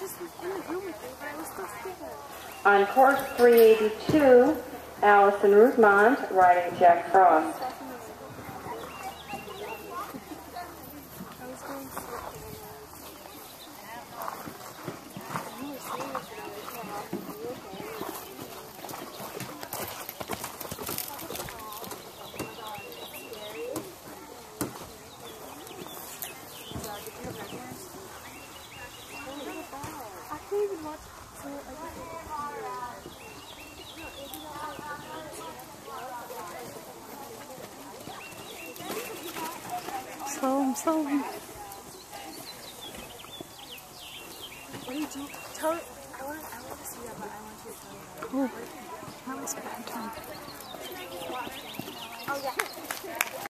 On course 382, Allison Rootmont riding Jack Frost. Slow him. What did you tell her? I want to see that, but I want you to tell her. Cool. That was bad time. Oh, yeah.